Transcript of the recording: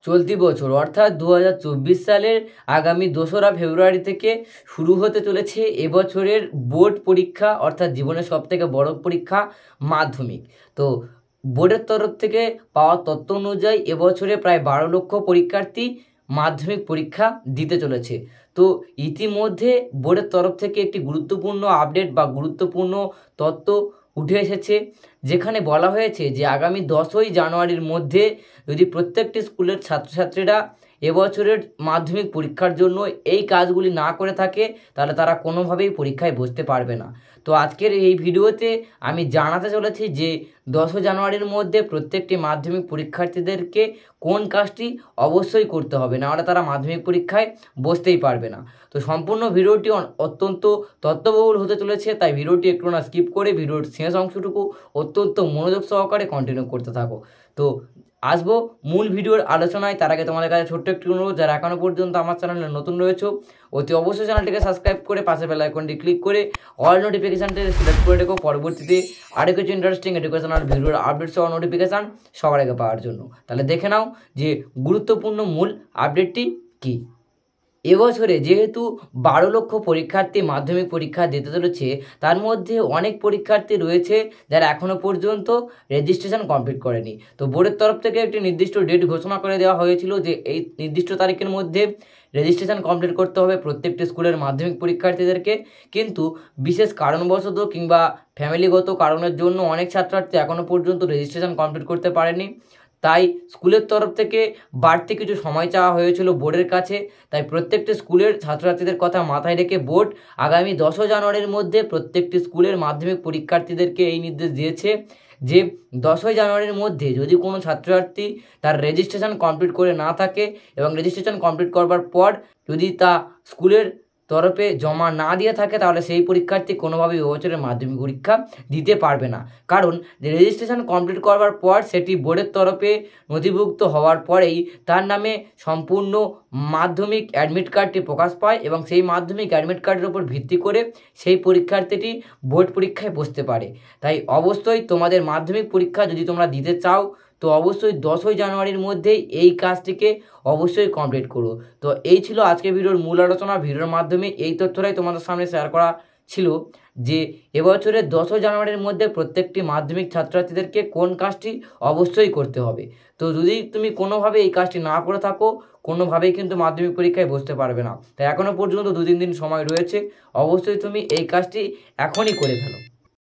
চলতি বছর অর্থাৎ 2024 সালের আগামী 2রা ফেব্রুয়ারি থেকে শুরু হতে চলেছে এবছরের বোর্ড পরীক্ষা, অর্থাৎ জীবনের সবথেকে বড় পরীক্ষা মাধ্যমিক। তো বোর্ডের তরফ থেকে পাওয়া তথ্য অনুযায়ী এবছরে প্রায় 12 লক্ষ পরীক্ষার্থী মাধ্যমিক পরীক্ষা দিতে চলেছে। তো ইতিমধ্যে বোর্ডের তরফ থেকে একটি গুরুত্বপূর্ণ আপডেট বা গুরুত্বপূর্ণ তথ্য উঠে এসেছে, যেখানে বলা হয়েছে যে আগামী 10ই জানুয়ারির মধ্যে যদি প্রত্যেকটি স্কুলের ছাত্রছাত্রীরা এবছরের মাধ্যমিক পরীক্ষার জন্য এই কাজগুলি না করে থাকে, তাহলে তারা কোনোভাবেই পরীক্ষায় বসতে পারবে না। তো আজকের এই ভিডিওতে আমি জানাতে চলেছি যে 10 জানুয়ারির মধ্যে প্রত্যেকটি মাধ্যমিক পরীক্ষার্থীদেরকে কোন কাজটি অবশ্যই করতে হবে, নাহলে তারা মাধ্যমিক পরীক্ষায় বসতেই পারবে না। তো সম্পূর্ণ ভিডিওটি অত্যন্ত তথ্যবহুল হতে চলেছে, তাই ভিডিওটি একটু না স্কিপ করে ভিডিওর শেষ অংশটুকু অত্যন্ত মনোযোগ সহকারে কন্টিনিউ করতে থাকো। তো আসবো মূল ভিডিওর আলোচনায়। তার আগে তোমাদের কাছে ছোট্ট একটি অনুরোধ, যারা এখনও পর্যন্ত আমার চ্যানেলে নতুন রয়েছে অতি অবশ্যই চ্যানেলটিকে সাবস্ক্রাইব করে পাশে বেল আইকনটি ক্লিক করে অল নোটিফিকেশানটি সিলেক্ট করে রেখো, পরবর্তীতে আরও কিছু ইন্টারেস্টিং এডুকেশনাল ভিডিওর আপডেট সহ নোটিফিকেশান সবার আগে পাওয়ার জন্য। তাহলে দেখে নাও যে গুরুত্বপূর্ণ মূল আপডেটটি কী। এবছরে যেহেতু 12 লক্ষ পরীক্ষার্থী মাধ্যমিক পরীক্ষা দিতে চলেছে, তার মধ্যে অনেক পরীক্ষার্থী রয়েছে যারা এখনও পর্যন্ত রেজিস্ট্রেশন কমপ্লিট করেনি। তো বোর্ডের তরফ থেকে একটি নির্দিষ্ট ডেট ঘোষণা করে দেওয়া হয়েছিল যে এই নির্দিষ্ট তারিখের মধ্যে রেজিস্ট্রেশন কমপ্লিট করতে হবে প্রত্যেকটি স্কুলের মাধ্যমিক পরীক্ষার্থীদেরকে। কিন্তু বিশেষ কারণবশত কিংবা ফ্যামিলিগত কারণের জন্য অনেক ছাত্রার্থী এখনও পর্যন্ত রেজিস্ট্রেশন কমপ্লিট করতে পারেনি, তাই স্কুলের তরফ থেকে বাড়তি কিছু সময় চাওয়া হয়েছিল বোর্ডের কাছে। তাই প্রত্যেকটি স্কুলের ছাত্রছাত্রীদের কথা মাথায় রেখে বোর্ড আগামী 10 জানুয়ারির মধ্যে প্রত্যেকটি স্কুলের মাধ্যমিক পরীক্ষার্থীদেরকে এই নির্দেশ দিয়েছে যে 10 জানুয়ারির মধ্যে যদি কোনো ছাত্রছাত্রী তার রেজিস্ট্রেশন কমপ্লিট করে না থাকে এবং রেজিস্ট্রেশন কমপ্লিট করবার পর যদি তা স্কুলের তরফে জমা না দিয়ে থাকে, তাহলে সেই পরীক্ষার্থী কোনোভাবেই এবছরের মাধ্যমিক পরীক্ষা দিতে পারবে না। কারণ রেজিস্ট্রেশন কমপ্লিট করবার পর সেটি বোর্ডের তরফে নথিভুক্ত হওয়ার পরেই তার নামে সম্পূর্ণ মাধ্যমিক অ্যাডমিট কার্ডটি প্রকাশ পায় এবং সেই মাধ্যমিক অ্যাডমিট কার্ডের উপর ভিত্তি করে সেই পরীক্ষার্থীটি বোর্ড পরীক্ষায় বসতে পারে। তাই অবশ্যই তোমাদের মাধ্যমিক পরীক্ষা যদি তোমরা দিতে চাও, তো অবশ্যই 10 জানুয়ারির মধ্যেই এই কাজটিকে অবশ্যই কমপ্লিট করো। তো এই ছিল আজকে ভিডিওর মূল আলোচনা। ভিডিওর মাধ্যমে এই তথ্যটাই তোমাদের সামনে শেয়ার করা ছিল যে এবছরের 10 জানুয়ারির মধ্যে প্রত্যেকটি মাধ্যমিক ছাত্রছাত্রীদেরকে কোন কাজটি অবশ্যই করতে হবে। তো যদি তুমি কোনোভাবে এই কাজটি না করে থাকো, কোনোভাবেই কিন্তু মাধ্যমিক পরীক্ষায় বসতে পারবে না। তাই এখনও পর্যন্ত 2-3 দিন সময় রয়েছে, অবশ্যই তুমি এই কাজটি এখনই করে ফেলো।